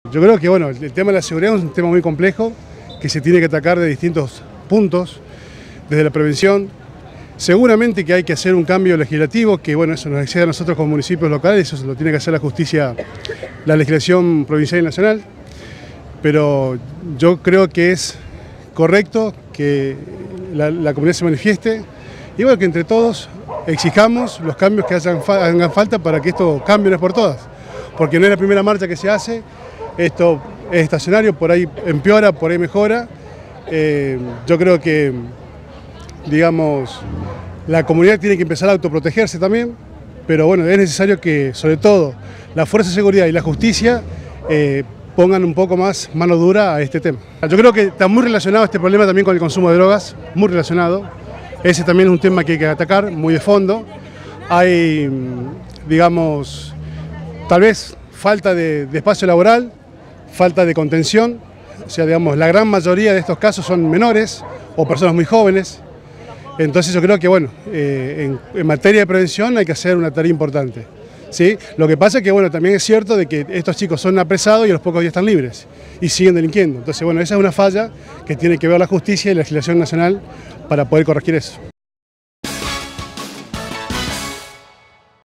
Yo creo que bueno, el tema de la seguridad es un tema muy complejo que se tiene que atacar de distintos puntos, desde la prevención. Seguramente que hay que hacer un cambio legislativo, que bueno, eso nos excede a nosotros como municipios locales, eso lo tiene que hacer la justicia, la legislación provincial y nacional, pero yo creo que es correcto que la comunidad se manifieste y bueno, que entre todos exijamos los cambios que hagan falta para que esto cambie una vez por todas, porque no es la primera marcha que se hace, esto es estacionario, por ahí empeora, por ahí mejora. Yo creo que, digamos, la comunidad tiene que empezar a autoprotegerse también, pero bueno, es necesario que, sobre todo, la Fuerza de Seguridad y la Justicia pongan un poco más mano dura a este tema. Yo creo que está muy relacionado este problema también con el consumo de drogas, muy relacionado. Ese también es un tema que hay que atacar muy de fondo. Hay, digamos, tal vez falta de espacio laboral, falta de contención, o sea, digamos, la gran mayoría de estos casos son menores o personas muy jóvenes. Entonces yo creo que, bueno, en materia de prevención hay que hacer una tarea importante, ¿sí? Lo que pasa es que, bueno, también es cierto de que estos chicos son apresados y a los pocos días están libres y siguen delinquiendo. Entonces, bueno, esa es una falla que tiene que ver la justicia y la legislación nacional para poder corregir eso.